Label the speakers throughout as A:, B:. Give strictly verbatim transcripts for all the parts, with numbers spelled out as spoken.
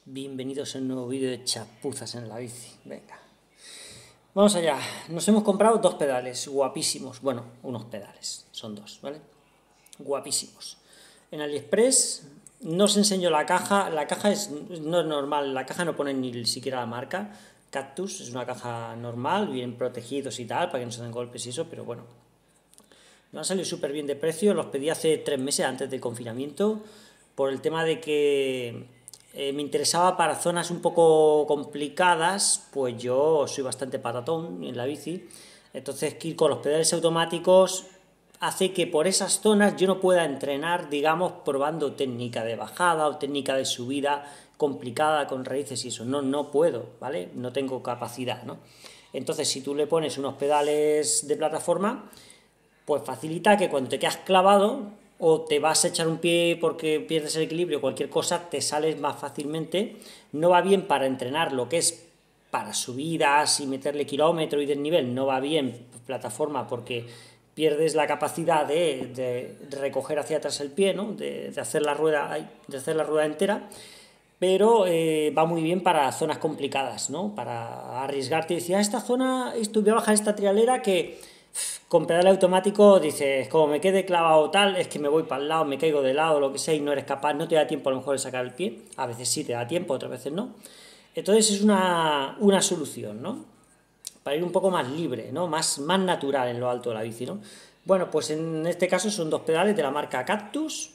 A: Bienvenidos a un nuevo vídeo de chapuzas en la bici. Venga, vamos allá. Nos hemos comprado dos pedales guapísimos. Bueno, unos pedales, son dos, ¿vale? Guapísimos. En AliExpress no os enseño la caja. La caja es, no es normal, la caja no pone ni siquiera la marca. Cactus es una caja normal, bien protegidos y tal, para que no se den golpes y eso, pero bueno. Me han salido súper bien de precio. Los pedí hace tres meses antes del confinamiento, por el tema de que Eh, me interesaba para zonas un poco complicadas, pues yo soy bastante patatón en la bici, entonces ir con los pedales automáticos hace que por esas zonas yo no pueda entrenar, digamos, probando técnica de bajada o técnica de subida complicada con raíces y eso, no, no puedo, ¿vale? No tengo capacidad, ¿no? Entonces si tú le pones unos pedales de plataforma, pues facilita que cuando te quedas clavado o te vas a echar un pie porque pierdes el equilibrio, cualquier cosa, te sales más fácilmente. No va bien para entrenar lo que es para subidas y meterle kilómetro y desnivel, no va bien plataforma porque pierdes la capacidad de, de, de recoger hacia atrás el pie, ¿no? de, de, hacer la rueda, de hacer la rueda entera, pero eh, va muy bien para zonas complicadas, ¿no? Para arriesgarte y decir, ah, esta zona, esto, voy a bajar esta trialera que con pedal automático dices, como me quede clavado tal, es que me voy para el lado, me caigo de lado, lo que sea, y no eres capaz, no te da tiempo a lo mejor de sacar el pie, a veces sí te da tiempo, otras veces no. Entonces es una, una solución, ¿no? Para ir un poco más libre, ¿no? Más, más natural en lo alto de la bici, ¿no? Bueno, pues en este caso son dos pedales de la marca Cactus,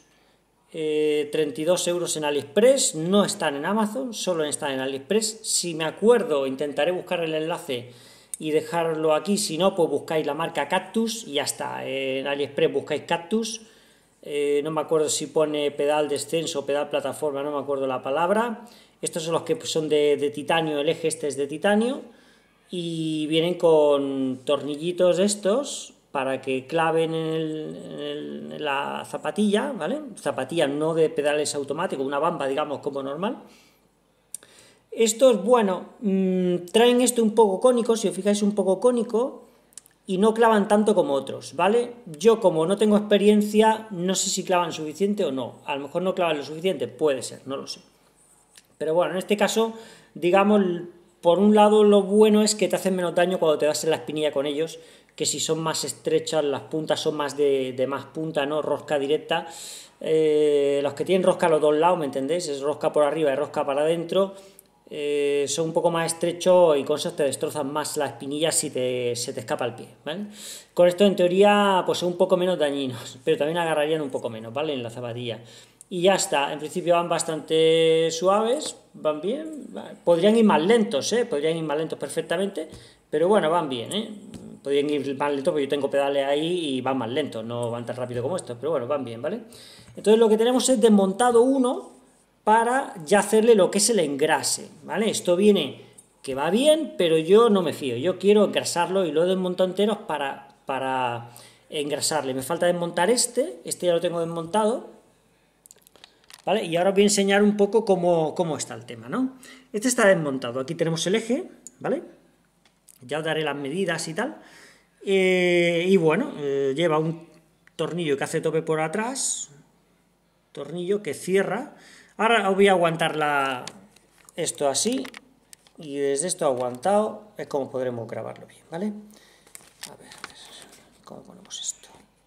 A: eh, treinta y dos euros en AliExpress, no están en Amazon, solo están en AliExpress. Si me acuerdo, intentaré buscar el enlace y dejarlo aquí, si no, pues buscáis la marca Cactus y ya está. En AliExpress buscáis Cactus, eh, no me acuerdo si pone pedal descenso o pedal plataforma, no me acuerdo la palabra. Estos son los que son de, de titanio, el eje este es de titanio, y vienen con tornillitos estos para que claven en, el, en, el, en la zapatilla, ¿vale? Zapatilla no de pedales automáticos, una bamba, digamos, como normal. Estos, bueno, mmm, traen esto un poco cónico, si os fijáis un poco cónico, y no clavan tanto como otros, ¿vale? Yo, como no tengo experiencia, no sé si clavan suficiente o no. A lo mejor no clavan lo suficiente, puede ser, no lo sé. Pero bueno, en este caso, digamos, por un lado lo bueno es que te hacen menos daño cuando te das en la espinilla con ellos, que si son más estrechas, las puntas son más de, de más punta, ¿no? Rosca directa. Eh, los que tienen rosca a los dos lados, ¿me entendéis? Es rosca por arriba y rosca para adentro. Eh, son un poco más estrechos y con eso te destrozan más la espinilla si te, se te escapa el pie, ¿vale? Con esto en teoría pues son un poco menos dañinos, pero también agarrarían un poco menos, ¿vale? En la zapatilla. Y ya está, en principio van bastante suaves, van bien, podrían ir más lentos, ¿eh? Podrían ir más lentos perfectamente, pero bueno, van bien, ¿eh? Podrían ir más lentos porque yo tengo pedales ahí y van más lentos, no van tan rápido como estos, pero bueno, van bien, ¿vale? Entonces lo que tenemos es desmontado uno para ya hacerle lo que es el engrase, ¿vale? Esto viene que va bien, pero yo no me fío, yo quiero engrasarlo y lo he desmontado enteros para, para engrasarle. Me falta desmontar este, este ya lo tengo desmontado, ¿vale? Y ahora os voy a enseñar un poco cómo, cómo está el tema, ¿no? Este está desmontado, aquí tenemos el eje, ¿vale? Ya os daré las medidas y tal, eh, y bueno, eh, lleva un tornillo que hace tope por atrás, tornillo que cierra. Ahora os voy a aguantar la, esto así, y desde esto aguantado es como podremos grabarlo bien, ¿vale? A ver, a ver, ¿cómo ponemos esto?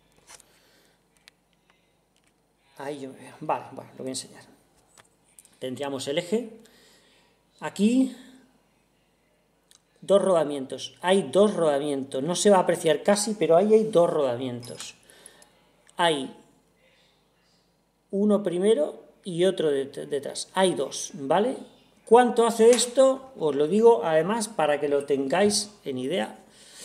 A: Ahí yo me veo. Vale, bueno, lo voy a enseñar. Tendríamos el eje. Aquí, dos rodamientos. Hay dos rodamientos. No se va a apreciar casi, pero ahí hay dos rodamientos. Hay uno primero y otro detrás. Hay dos, ¿vale? ¿Cuánto hace esto? Os lo digo además para que lo tengáis en idea.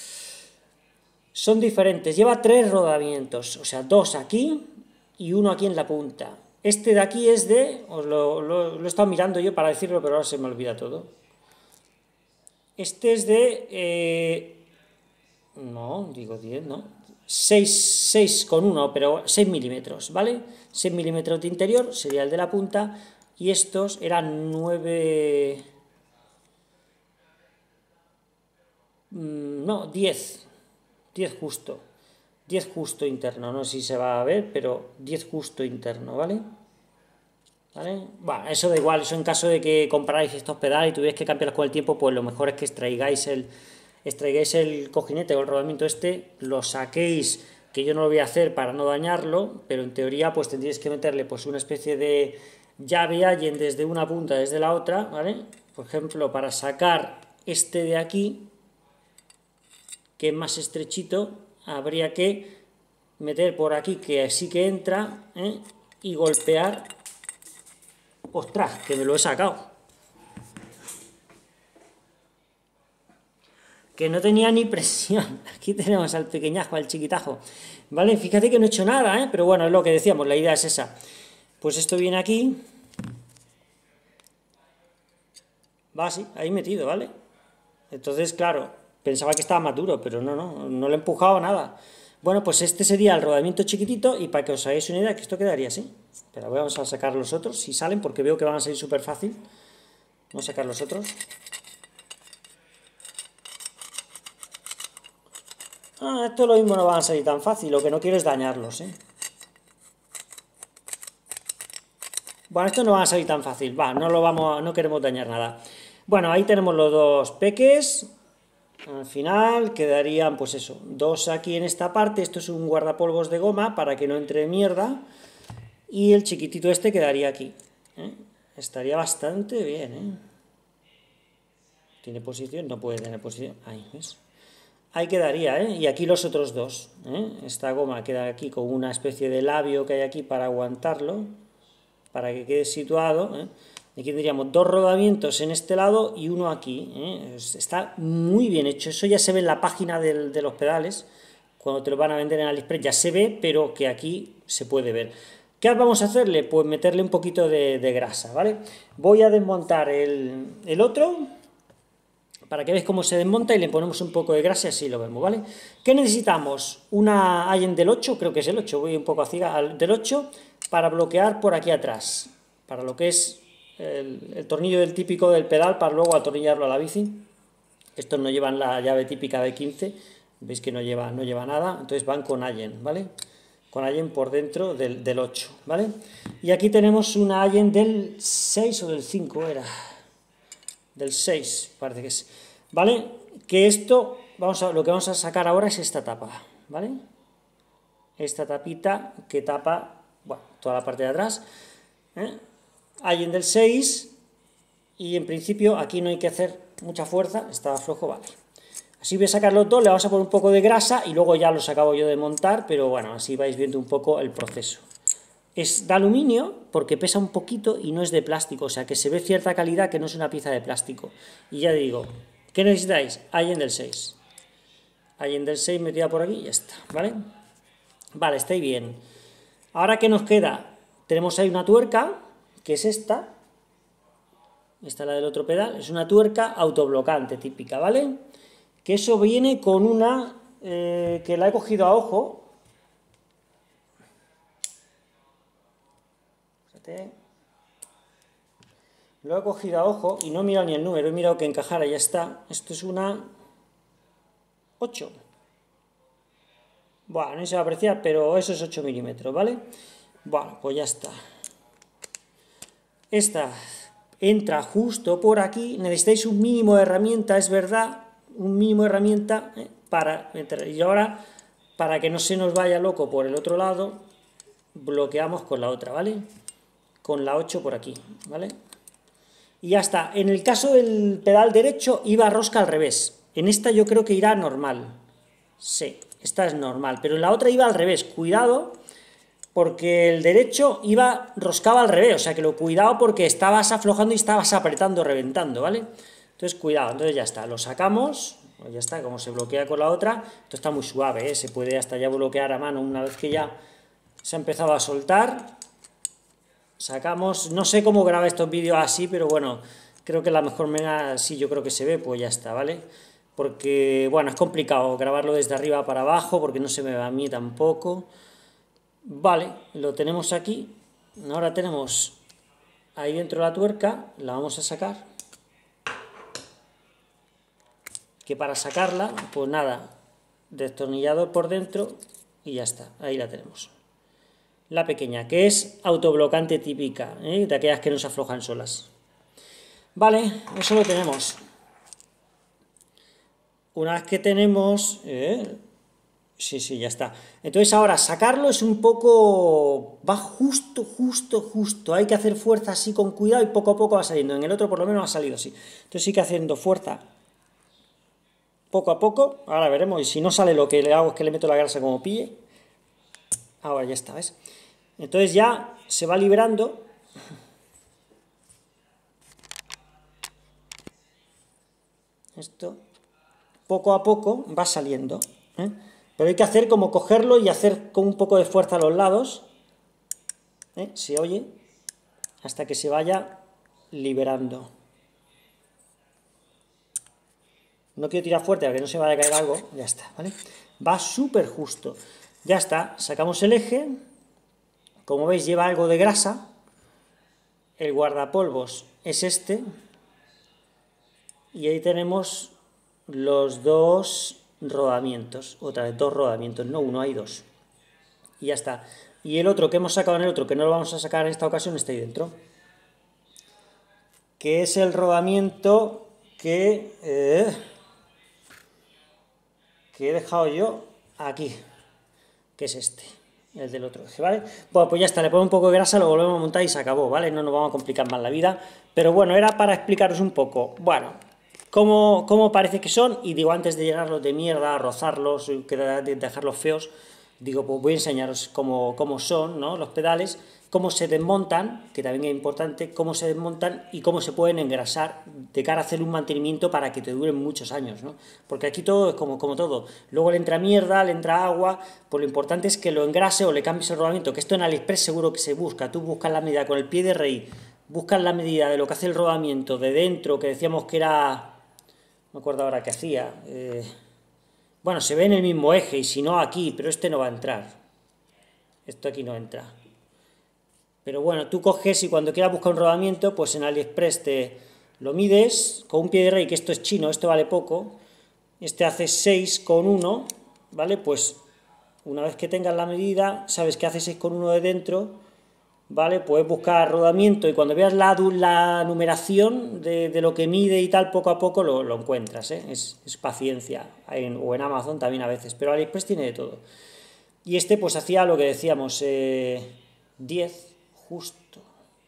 A: Son diferentes. Lleva tres rodamientos, o sea, dos aquí y uno aquí en la punta. Este de aquí es de, os lo, lo, lo he estado mirando yo para decirlo, pero ahora se me olvida todo. Este es de, eh, no, digo diez, no, seis coma uno, pero seis milímetros, ¿vale? seis milímetros de interior sería el de la punta, y estos eran nueve, no, diez, diez justo. diez justo interno, no sé si se va a ver, pero diez justo interno, ¿vale? ¿Vale? Bueno, eso da igual, eso en caso de que compráis estos pedales y tuvierais que cambiarlos con el tiempo, pues lo mejor es que extraigáis el, extraigáis el cojinete o el rodamiento este, lo saquéis, que yo no lo voy a hacer para no dañarlo, pero en teoría pues tendríais que meterle pues una especie de llave Allen desde una punta, desde la otra, ¿vale? Por ejemplo, para sacar este de aquí, que es más estrechito, habría que meter por aquí, que sí que entra, ¿eh? Y golpear. ¡Ostras! Que me lo he sacado. Que no tenía ni presión. Aquí tenemos al pequeñajo, al chiquitajo. ¿Vale? Fíjate que no he hecho nada, ¿eh? Pero bueno, es lo que decíamos, la idea es esa. Pues esto viene aquí. Va así, ahí metido, ¿vale? Entonces, claro, pensaba que estaba más duro, pero no, no, no lo he empujado nada. Bueno, pues este sería el rodamiento chiquitito, y para que os hagáis una idea, que esto quedaría así. Pero vamos a sacar los otros, si salen, porque veo que van a salir súper fácil. Vamos a sacar los otros. Ah, esto lo mismo no van a salir tan fácil, lo que no quiero es dañarlos, ¿eh? Bueno, esto no va a salir tan fácil, va, no lo vamos, no queremos dañar nada. Bueno, ahí tenemos los dos peques. Al final quedarían, pues eso, dos aquí en esta parte. Esto es un guardapolvos de goma para que no entre mierda. Y el chiquitito este quedaría aquí, ¿eh? Estaría bastante bien, ¿eh? ¿Tiene posición? No puede tener posición. Ahí, ¿ves? Ahí quedaría, ¿eh? Y aquí los otros dos, ¿eh? Esta goma queda aquí con una especie de labio que hay aquí para aguantarlo, para que quede situado, ¿eh? Aquí tendríamos dos rodamientos en este lado y uno aquí, ¿eh? Está muy bien hecho. Eso ya se ve en la página del, de los pedales. Cuando te lo van a vender en AliExpress ya se ve, pero que aquí se puede ver. ¿Qué vamos a hacerle? Pues meterle un poquito de, de grasa, ¿vale? Voy a desmontar el, el otro, para que veáis cómo se desmonta, y le ponemos un poco de grasa y así lo vemos, ¿vale? ¿Qué necesitamos? Una Allen del ocho, creo que es el ocho, voy un poco a ciega, del ocho, para bloquear por aquí atrás, para lo que es el, el tornillo del típico del pedal, para luego atornillarlo a la bici. Estos no llevan la llave típica de quince, veis que no lleva, no lleva nada, entonces van con Allen, ¿vale? Con Allen por dentro del, del ocho, ¿vale? Y aquí tenemos una Allen del seis o del cinco, era... del seis, parece que es, ¿vale? Que esto, vamos a, lo que vamos a sacar ahora es esta tapa, ¿vale? Esta tapita que tapa, bueno, toda la parte de atrás, ¿eh? Allen del seis, y en principio aquí no hay que hacer mucha fuerza, está flojo, vale. Así voy a sacar los dos, le vamos a poner un poco de grasa y luego ya los acabo yo de montar, pero bueno, así vais viendo un poco el proceso. Es de aluminio porque pesa un poquito y no es de plástico, o sea que se ve cierta calidad, que no es una pieza de plástico. Y ya digo, ¿qué necesitáis? Allen del seis. Allen del seis metida por aquí y ya está, ¿vale? Vale, está ahí bien. Ahora, ¿qué nos queda? Tenemos ahí una tuerca, que es esta. Esta es la del otro pedal, es una tuerca autoblocante típica, ¿vale? Que eso viene con una, eh, que la he cogido a ojo. Lo he cogido a ojo y no he mirado ni el número, he mirado que encajara y ya está. Esto es una ocho. Bueno, no se va a apreciar, pero eso es ocho milímetros, ¿vale? Bueno, pues ya está. Esta entra justo por aquí. Necesitáis un mínimo de herramienta, es verdad, un mínimo de herramienta, ¿eh? Para entrar. Y ahora, para que no se nos vaya loco por el otro lado, bloqueamos con la otra, ¿vale? Con la ocho por aquí, ¿vale? Y ya está. En el caso del pedal derecho iba rosca al revés. En esta yo creo que irá normal. Sí, esta es normal. Pero en la otra iba al revés. Cuidado, porque el derecho iba, roscaba al revés. O sea que lo cuidado, porque estabas aflojando y estabas apretando, reventando, ¿vale? Entonces cuidado. Entonces ya está. Lo sacamos. Pues ya está, como se bloquea con la otra. Esto está muy suave, ¿eh? Se puede hasta ya bloquear a mano una vez que ya se ha empezado a soltar. Sacamos, no sé cómo graba estos vídeos así, pero bueno, creo que la mejor manera, sí, yo creo que se ve, pues ya está, ¿vale? Porque, bueno, es complicado grabarlo desde arriba para abajo, porque no se me ve a mí tampoco. Vale, lo tenemos aquí. Ahora tenemos ahí dentro la tuerca, la vamos a sacar. Que para sacarla, pues nada, destornillador por dentro y ya está, ahí la tenemos. la pequeña, que es autoblocante típica, ¿eh? De aquellas que no se aflojan solas. Vale, eso lo tenemos. Una vez que tenemos... ¿eh? Sí, sí, ya está. Entonces ahora sacarlo es un poco... va justo, justo, justo. Hay que hacer fuerza así con cuidado y poco a poco va saliendo. En el otro por lo menos ha salido así. Entonces sí que haciendo fuerza poco a poco. Ahora veremos. Y si no sale, lo que le hago es que le meto la grasa como pille. Ahora ya está, ¿ves? Entonces ya se va liberando. Esto poco a poco va saliendo, ¿eh? Pero hay que hacer como cogerlo y hacer con un poco de fuerza a los lados, ¿eh? Se oye, hasta que se vaya liberando. No quiero tirar fuerte para que no se vaya a caer algo, ya está, ¿vale? Va súper justo. Ya está, sacamos el eje, como veis lleva algo de grasa, el guardapolvos es este, y ahí tenemos los dos rodamientos, otra vez dos rodamientos, no uno, hay dos. Y ya está. Y el otro que hemos sacado en el otro, que no lo vamos a sacar en esta ocasión, está ahí dentro. Que es el rodamiento que, eh, que he dejado yo aquí, que es este, el del otro eje, ¿vale? Bueno, pues ya está, le pongo un poco de grasa, lo volvemos a montar y se acabó, ¿vale? No nos vamos a complicar más la vida. Pero bueno, era para explicaros un poco, bueno... Cómo, cómo parece que son, y digo, antes de llenarlos de mierda, rozarlos, dejarlos feos, digo, pues voy a enseñaros cómo, cómo son, ¿no? Los pedales, cómo se desmontan, que también es importante, cómo se desmontan y cómo se pueden engrasar de cara a hacer un mantenimiento para que te duren muchos años, ¿no? Porque aquí todo es como, como todo, luego le entra mierda, le entra agua, pues lo importante es que lo engrase o le cambies el rodamiento, que esto en AliExpress seguro que se busca, tú buscas la medida con el pie de rey, buscas la medida de lo que hace el rodamiento de dentro, que decíamos que era... No me acuerdo ahora qué hacía. Eh, bueno, se ve en el mismo eje, y si no aquí, pero este no va a entrar. Esto aquí no entra. Pero bueno, tú coges y cuando quieras buscar un rodamiento, pues en AliExpress te lo mides con un pie de rey, que esto es chino, esto vale poco. Este hace seis coma uno, ¿vale? Pues una vez que tengas la medida, sabes que hace seis coma uno de dentro, ¿vale? Puedes buscar rodamiento y cuando veas la, la numeración de, de lo que mide y tal, poco a poco lo, lo encuentras, ¿eh? Es, es paciencia, en, o en Amazon también a veces, pero AliExpress tiene de todo. Y este pues hacía lo que decíamos, eh, diez, justo,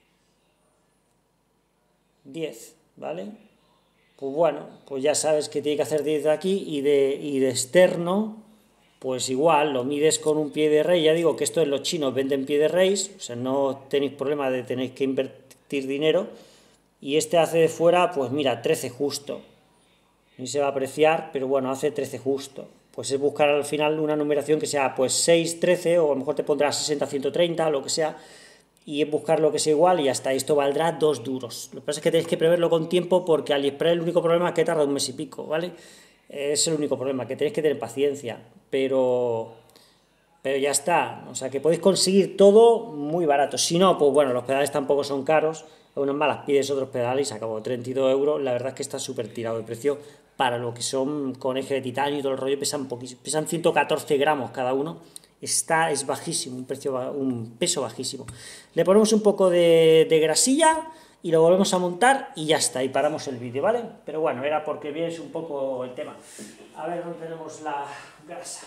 A: diez, ¿vale? Pues bueno, pues ya sabes que tiene que hacer diez de aquí y de, y de externo... Pues igual, lo mides con un pie de rey, ya digo que esto en los chinos venden pie de rey, o sea, no tenéis problema de tener que invertir dinero, y este hace de fuera, pues mira, trece justo, ni se va a apreciar, pero bueno, hace trece justo, pues es buscar al final una numeración que sea pues seis, trece, o a lo mejor te pondrá sesenta, ciento treinta, lo que sea, y es buscar lo que sea igual y hasta esto valdrá dos duros. Lo que pasa es que tenéis que preverlo con tiempo porque AliExpress el único problema es que tarda un mes y pico, ¿vale? Es el único problema, que tenéis que tener paciencia, pero, pero ya está, o sea que podéis conseguir todo muy barato. Si no, pues bueno, los pedales tampoco son caros, unas malas pides otros pedales y se acabó, treinta y dos euros, la verdad es que está súper tirado de precio para lo que son con eje de titanio y todo el rollo, pesan poquísimo, pesan ciento catorce gramos cada uno, está, es bajísimo, un, precio, un peso bajísimo. Le ponemos un poco de, de grasilla y lo volvemos a montar y ya está, y paramos el vídeo, ¿vale? Pero bueno, era porque veáis un poco el tema. A ver dónde tenemos la grasa.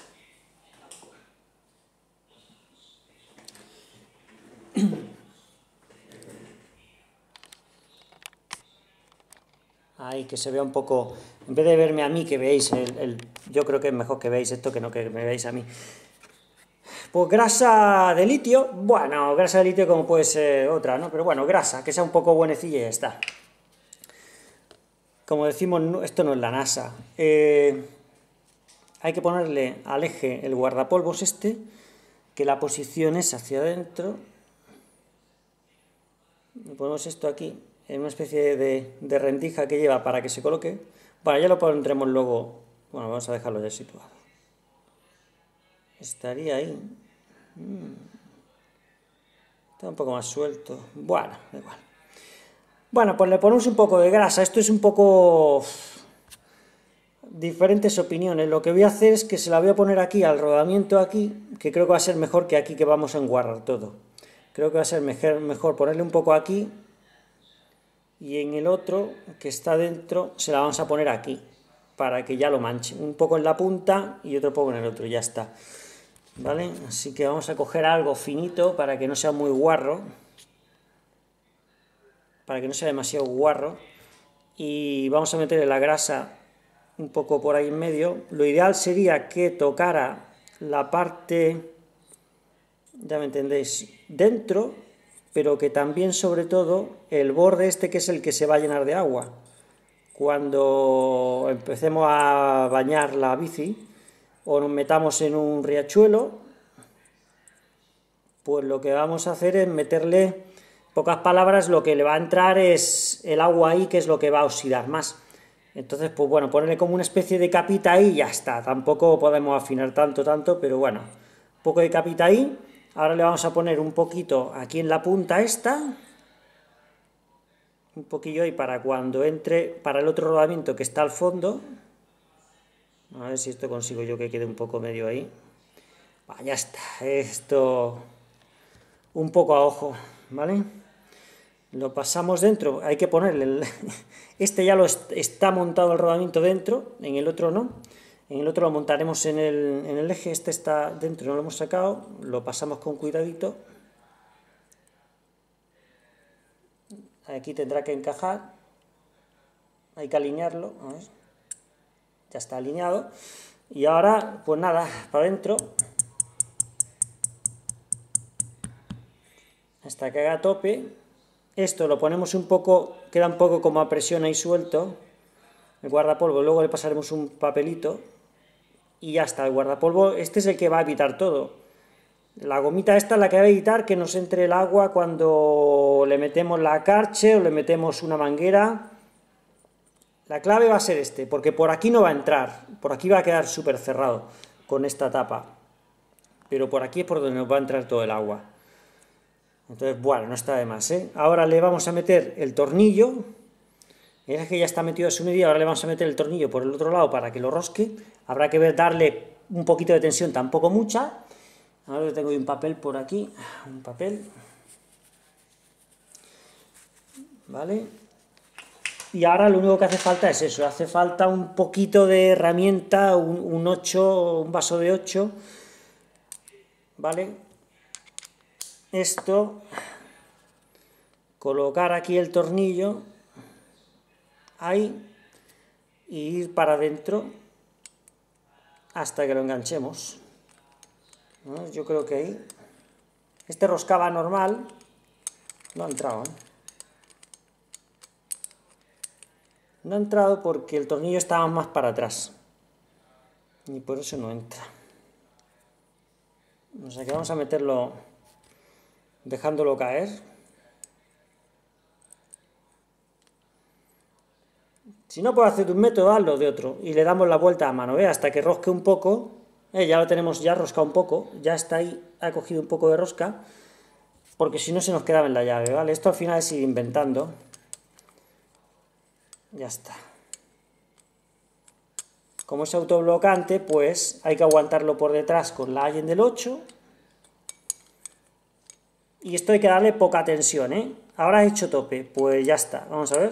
A: Ahí, que se vea un poco, en vez de verme a mí, que veáis, el, el, yo creo que es mejor que veáis esto que no que me veáis a mí. Pues grasa de litio, bueno, grasa de litio como puede ser otra, ¿no? Pero bueno, grasa, que sea un poco buenecilla y ya está. Como decimos, esto no es la NASA. Eh, hay que ponerle al eje el guardapolvos este, que la posición es hacia adentro. Le ponemos esto aquí, en una especie de, de rendija que lleva para que se coloque. Bueno, ya lo pondremos luego. Bueno, vamos a dejarlo ya situado. Estaría ahí. Está un poco más suelto. Bueno, da igual. Bueno, pues le ponemos un poco de grasa. Esto es un poco... diferentes opiniones. Lo que voy a hacer es que se la voy a poner aquí, al rodamiento aquí, que creo que va a ser mejor que aquí, que vamos a enguarrar todo. Creo que va a ser mejor, mejor ponerle un poco aquí, y en el otro, que está dentro, se la vamos a poner aquí, para que ya lo manche. Un poco en la punta y otro poco en el otro, ya está. ¿Vale? Así que vamos a coger algo finito para que no sea muy guarro. Para que no sea demasiado guarro. Y vamos a meterle la grasa un poco por ahí en medio. Lo ideal sería que tocara la parte, ya me entendéis, dentro, pero que también, sobre todo, el borde este, que es el que se va a llenar de agua. Cuando empecemos a bañar la bici o nos metamos en un riachuelo, pues lo que vamos a hacer es meterle, en pocas palabras, lo que le va a entrar es el agua ahí, que es lo que va a oxidar más. Entonces, pues bueno, ponerle como una especie de capita ahí y ya está. Tampoco podemos afinar tanto, tanto, pero bueno, un poco de capita ahí. Ahora le vamos a poner un poquito aquí en la punta esta, un poquillo ahí para cuando entre, para el otro rodamiento que está al fondo. A ver si esto consigo yo que quede un poco medio ahí. Bah, ya está, esto un poco a ojo, ¿vale? Lo pasamos dentro, hay que ponerle, el... este ya lo est está montado el rodamiento dentro, en el otro no. En el otro lo montaremos en el, en el eje, este está dentro, no lo hemos sacado, lo pasamos con cuidadito. Aquí tendrá que encajar, hay que alinearlo, a ver. Ya está alineado. Y ahora, pues nada, para adentro, hasta que haga a tope. Esto lo ponemos un poco, queda un poco como a presión ahí suelto, el guardapolvo, luego le pasaremos un papelito. Y ya está, el guardapolvo, este es el que va a evitar todo. La gomita esta es la que va a evitar que nos entre el agua cuando le metemos la carche o le metemos una manguera. La clave va a ser este, porque por aquí no va a entrar, por aquí va a quedar súper cerrado con esta tapa. Pero por aquí es por donde nos va a entrar todo el agua. Entonces, bueno, no está de más, ¿eh? Ahora le vamos a meter el tornillo. Es que ya está metido a su medida, ahora le vamos a meter el tornillo por el otro lado para que lo rosque. Habrá que ver, darle un poquito de tensión, tampoco mucha. Ahora tengo un papel por aquí, un papel. ¿Vale? Y ahora lo único que hace falta es eso, hace falta un poquito de herramienta, un, un ocho, un vaso de ocho. ¿Vale? Esto, colocar aquí el tornillo. Ahí, y ir para adentro hasta que lo enganchemos, ¿no? Yo creo que ahí, este roscaba normal, no ha entrado, ¿eh? No ha entrado porque el tornillo estaba más para atrás, y por eso no entra. O sea que vamos a meterlo dejándolo caer. Si no puedes hacer de un método, hazlo de otro. Y le damos la vuelta a mano, ¿eh? Hasta que rosque un poco. Eh, ya lo tenemos ya roscado un poco. Ya está ahí, ha cogido un poco de rosca. Porque si no se nos quedaba en la llave, ¿vale? Esto al final es ir inventando. Ya está. Como es autoblocante, pues hay que aguantarlo por detrás con la Allen del ocho. Y esto hay que darle poca tensión, ¿eh? Ahora he hecho tope. Pues ya está. Vamos a ver.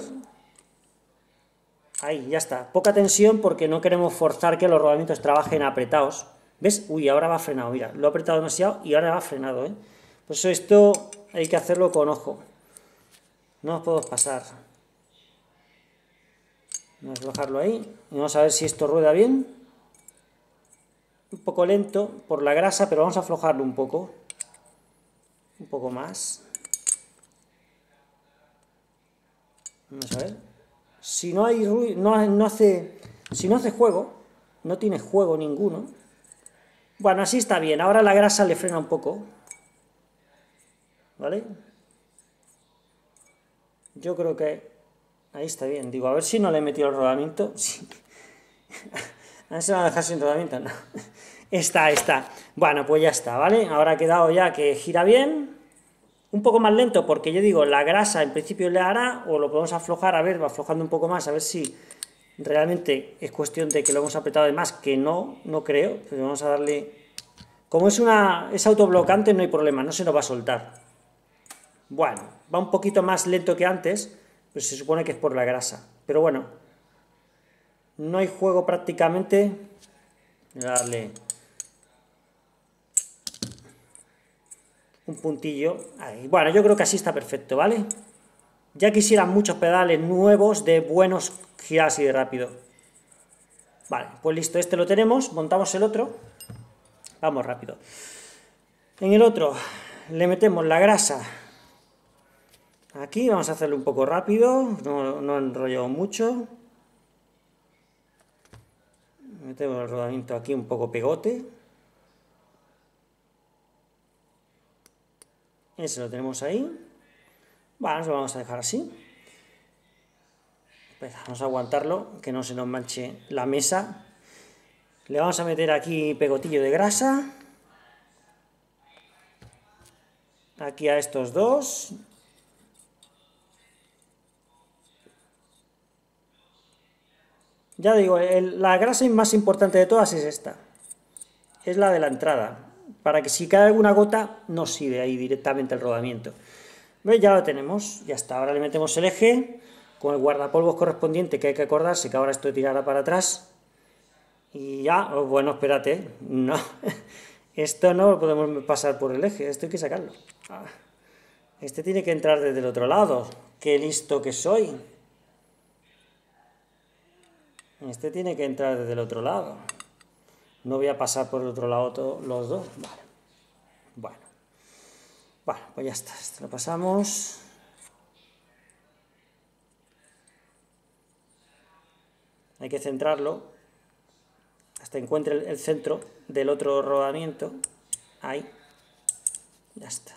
A: Ahí, ya está. Poca tensión porque no queremos forzar que los rodamientos trabajen apretados. ¿Ves? Uy, ahora va frenado, mira. Lo he apretado demasiado y ahora va frenado, ¿eh? Por eso esto hay que hacerlo con ojo. No os puedo pasar. Vamos a bajarlo ahí. Y vamos a ver si esto rueda bien. Un poco lento por la grasa, pero vamos a aflojarlo un poco. Un poco más. Vamos a ver. Si no hay ruido, no, no hace, si no hace juego, no tiene juego ninguno. Bueno, así está bien. Ahora la grasa le frena un poco. ¿Vale? Yo creo que ahí está bien. Digo, a ver si no le he metido el rodamiento. Sí. A ver si me va a dejar sin rodamiento. No. Está, está. Bueno, pues ya está, ¿vale? Ahora ha quedado ya que gira bien. Un poco más lento porque yo digo, la grasa en principio le hará, o lo podemos aflojar, a ver, va aflojando un poco más, a ver si Realmente es cuestión de que lo hemos apretado de más, que no, no creo, pero vamos a darle... Como es, una, es autoblocante no hay problema, no se nos va a soltar. Bueno, va un poquito más lento que antes, pero se supone que es por la grasa. Pero bueno, no hay juego prácticamente. Voy a darle un puntillo ahí. Bueno, yo creo que así está perfecto, ¿vale? Ya quisieran muchos pedales nuevos de buenos giras y de rápido. Vale, pues listo, este lo tenemos, montamos el otro. Vamos rápido. En el otro le metemos la grasa. Aquí vamos a hacerlo un poco rápido, no, no enrollo mucho. Metemos el rodamiento aquí un poco pegote. Ese lo tenemos ahí. Bueno, lo vamos a dejar así. Vamos a aguantarlo, que no se nos manche la mesa. Le vamos a meter aquí pegotillo de grasa. Aquí a estos dos. Ya digo, el, la grasa más importante de todas es esta. Es la de la entrada. Para que si cae alguna gota, no sirve ahí directamente el rodamiento. ¿Veis? Ya lo tenemos. Ya está. Ahora le metemos el eje con el guardapolvos correspondiente, que hay que acordarse que ahora esto tirará para atrás. Y ya, oh, bueno, espérate. No. Esto no lo podemos pasar por el eje. Esto hay que sacarlo. Este tiene que entrar desde el otro lado. ¡Qué listo que soy! Este tiene que entrar desde el otro lado. No voy a pasar por el otro lado todos los dos. Vale. Bueno. Bueno, pues ya está. Esto lo pasamos. Hay que centrarlo hasta que encuentre el, el centro del otro rodamiento. Ahí. Ya está.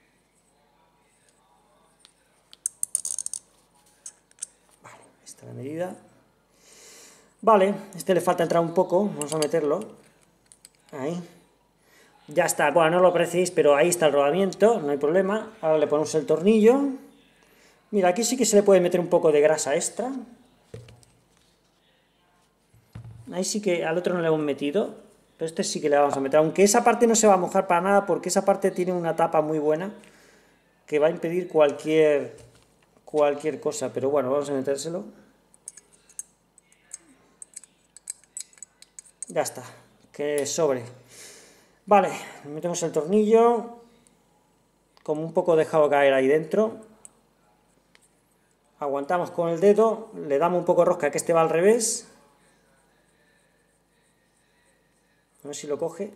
A: Vale, esta es la medida. Vale, este le falta entrar un poco, vamos a meterlo, ahí, ya está, bueno, no lo apreciéis, pero ahí está el rodamiento, no hay problema. Ahora le ponemos el tornillo, mira, aquí sí que se le puede meter un poco de grasa extra, ahí sí que al otro no le hemos metido, pero este sí que le vamos a meter, aunque esa parte no se va a mojar para nada, porque esa parte tiene una tapa muy buena, que va a impedir cualquier, cualquier cosa, pero bueno, vamos a metérselo. Ya está, que sobre. Vale, metemos el tornillo, como un poco dejado caer ahí dentro. Aguantamos con el dedo, le damos un poco de rosca, que este va al revés. A ver si lo coge.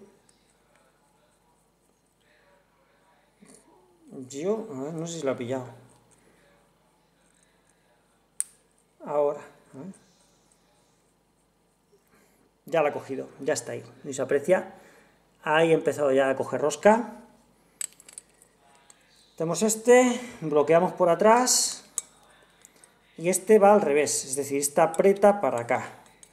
A: Yo, a ver, no sé si lo ha pillado. Ahora, a ver. Ya la ha cogido, ya está ahí, y se aprecia. Ahí he empezado ya a coger rosca. Tenemos este, bloqueamos por atrás, y este va al revés, es decir, esta aprieta para acá.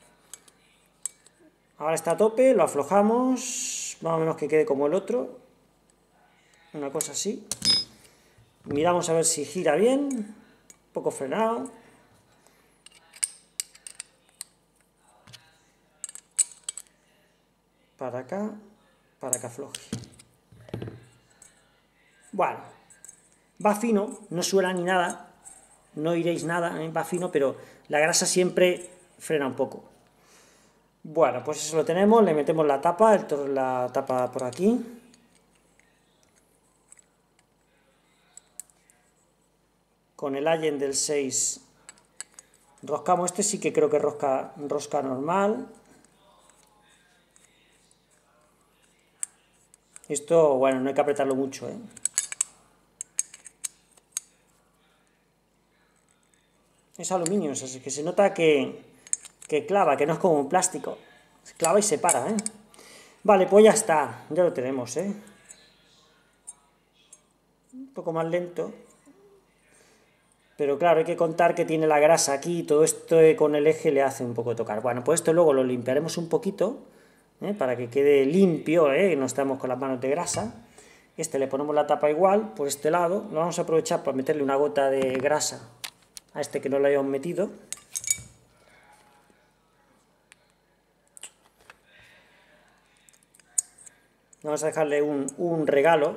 A: Ahora está a tope, lo aflojamos, más o menos que quede como el otro, una cosa así. Miramos a ver si gira bien, un poco frenado. Para acá, para que afloje. Bueno, va fino, no suena ni nada, no iréis nada, ¿eh? Va fino, pero la grasa siempre frena un poco. Bueno, pues eso lo tenemos, le metemos la tapa, el, la tapa por aquí. Con el Allen del seis roscamos, este sí que creo que rosca, rosca normal. Esto, bueno, no hay que apretarlo mucho, ¿eh? Es aluminio, o sea, que se nota que, que clava, que no es como un plástico. Se clava y se para, ¿eh? Vale, pues ya está, ya lo tenemos, ¿eh? Un poco más lento. Pero claro, hay que contar que tiene la grasa aquí y todo esto con el eje le hace un poco tocar. Bueno, pues esto luego lo limpiaremos un poquito, ¿eh? Para que quede limpio, ¿eh? No estamos con las manos de grasa. Este le ponemos la tapa igual, por este lado. Lo vamos a aprovechar para meterle una gota de grasa a este que no le hayamos metido. Vamos a dejarle un, un regalo,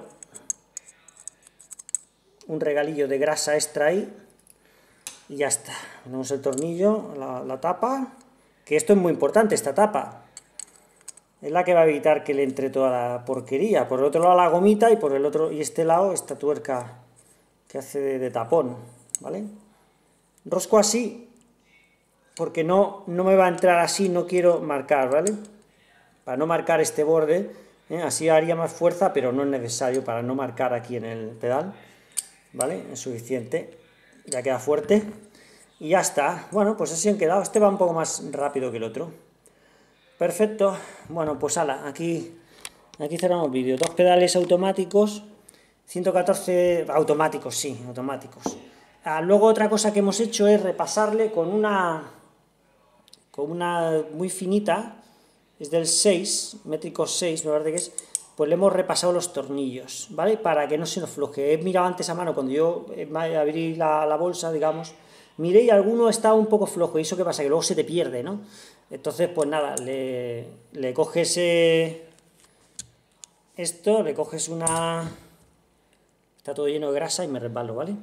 A: un regalillo de grasa extra ahí, y ya está. Ponemos el tornillo, la, la tapa, que esto es muy importante, esta tapa. Es la que va a evitar que le entre toda la porquería. Por el otro lado la gomita y por el otro y este lado esta tuerca que hace de, de tapón, ¿vale? Rosco así, porque no, no me va a entrar así, no quiero marcar, ¿vale? Para no marcar este borde, ¿eh? Así haría más fuerza, pero no es necesario para no marcar aquí en el pedal, ¿vale? Es suficiente, ya queda fuerte. Y ya está. Bueno, pues así han quedado. Este va un poco más rápido que el otro. Perfecto. Bueno, pues ala, aquí, aquí cerramos el vídeo. Dos pedales automáticos, ciento catorce automáticos, sí, automáticos. Ah, luego otra cosa que hemos hecho es repasarle con una, con una muy finita, es del seis, métrico seis, me parece que es, pues le hemos repasado los tornillos, ¿vale? Para que no se nos floje. He mirado antes a mano cuando yo abrí la, la bolsa, digamos, miré y alguno estaba un poco flojo, y eso qué pasa, que luego se te pierde, ¿no? Entonces, pues nada, le, le coges eh, esto, le coges una... Está todo lleno de grasa y me resbalo, ¿vale?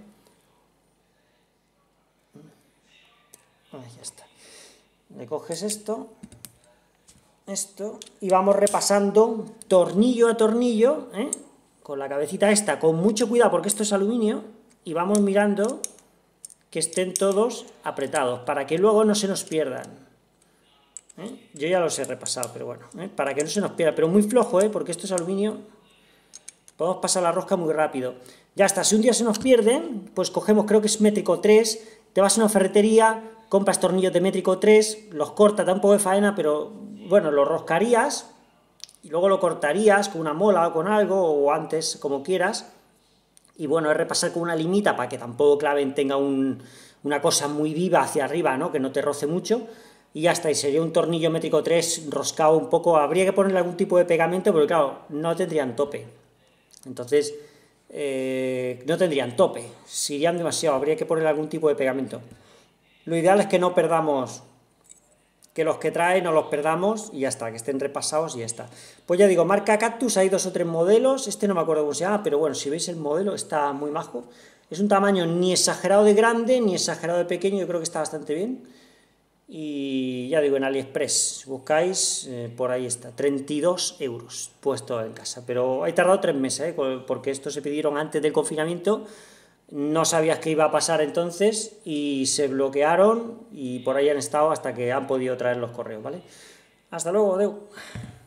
A: Ahí ya está. Le coges esto, esto, y vamos repasando tornillo a tornillo, ¿eh? Con la cabecita esta, con mucho cuidado porque esto es aluminio, y vamos mirando que estén todos apretados, para que luego no se nos pierdan. ¿Eh? Yo ya los he repasado, pero bueno, ¿eh? Para que no se nos pierda, pero muy flojo, ¿eh? Porque esto es aluminio, podemos pasar la rosca muy rápido. Ya está, si un día se nos pierden, pues cogemos, creo que es métrico tres, te vas a una ferretería, compras tornillos de métrico tres, los cortas, da un poco de faena, pero bueno, los roscarías, y luego lo cortarías con una mola o con algo, o antes, como quieras, y bueno, es repasar con una limita para que tampoco claven tenga un, una cosa muy viva hacia arriba, ¿no? Que no te roce mucho, y ya está, y sería un tornillo métrico tres roscado un poco, habría que ponerle algún tipo de pegamento, porque claro, no tendrían tope, entonces eh, no tendrían tope, se irían demasiado, habría que ponerle algún tipo de pegamento. Lo ideal es que no perdamos, que los que trae no los perdamos y ya está, que estén repasados y ya está. Pues ya digo, marca Cactus, hay dos o tres modelos, este no me acuerdo cómo se llama, pero bueno, si veis el modelo está muy majo, es un tamaño ni exagerado de grande ni exagerado de pequeño, yo creo que está bastante bien. Y ya digo, en AliExpress, buscáis, eh, por ahí está, treinta y dos euros puesto en casa, pero he tardado tres meses, ¿eh? Porque estos se pidieron antes del confinamiento, no sabías qué iba a pasar entonces y se bloquearon y por ahí han estado hasta que han podido traer los correos, ¿vale? Hasta luego, adeu.